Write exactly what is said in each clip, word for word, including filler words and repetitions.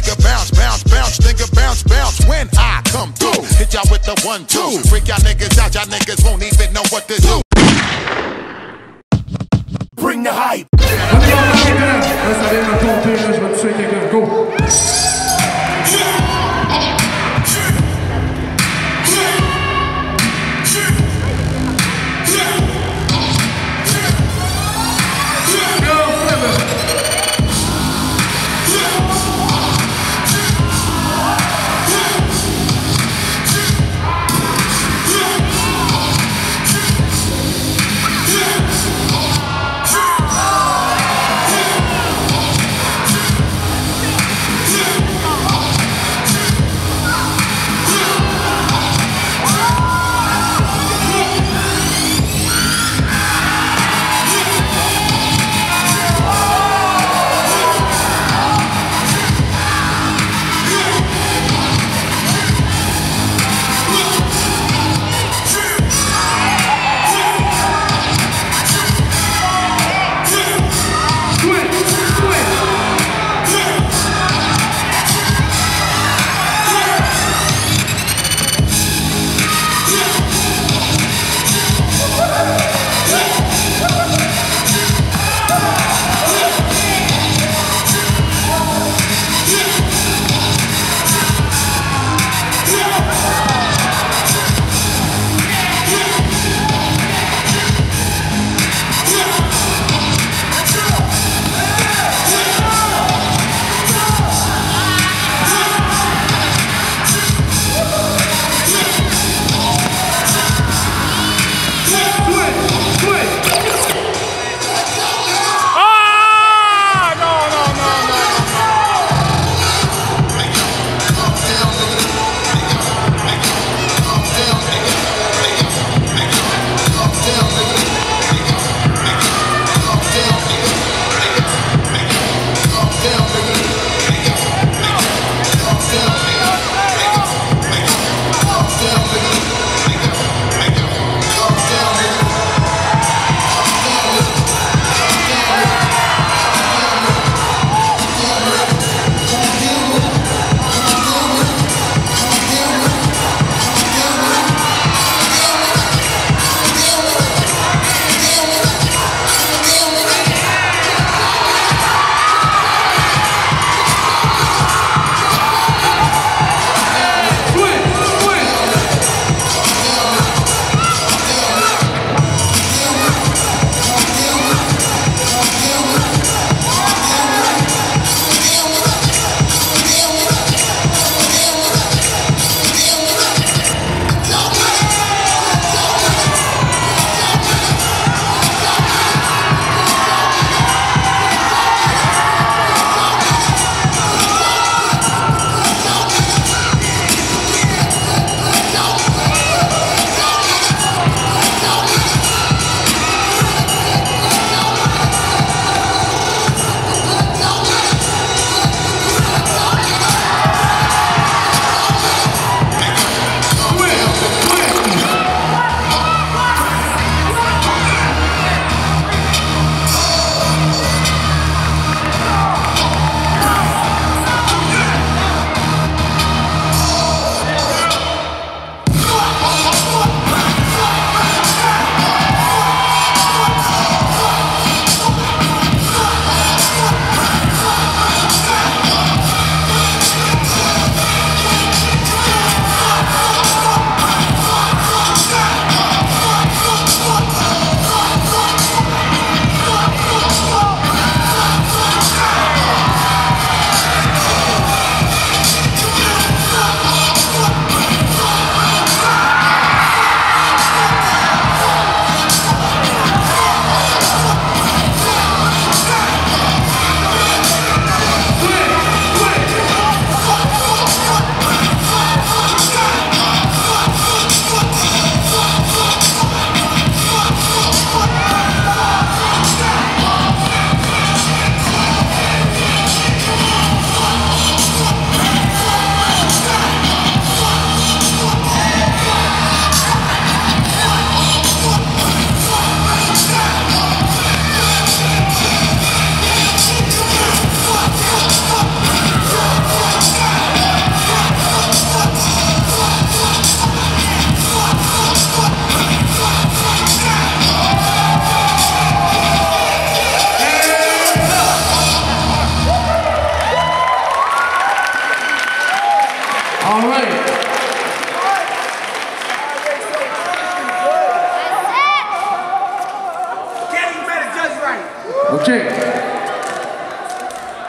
nigga bounce, bounce, bounce, nigga bounce, bounce. When I come through, hit y'all with the one, two. Freak y'all niggas out, y'all niggas won't even know what to do. Bring the hype. Go. Yeah.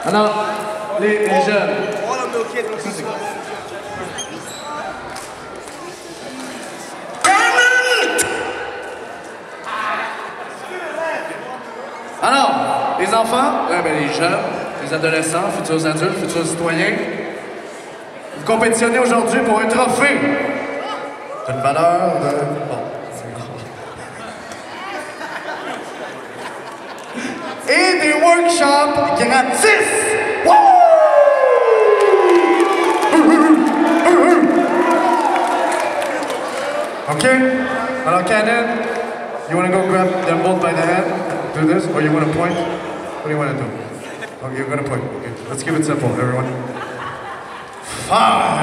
Alors, les, les jeunes. Alors, les enfants, euh, ben, les jeunes, les adolescents, futurs adultes, futurs citoyens, vous compétitionnez aujourd'hui pour un trophée d'une valeur de... Bon, et des workshops gratis! Wouh! OK? Alors, Cannon, you want to go grab them both by the hand? Do this? Or you want to point? What do you want to do? Oh, you're going to point. Okay. Let's keep it simple, everyone. Five.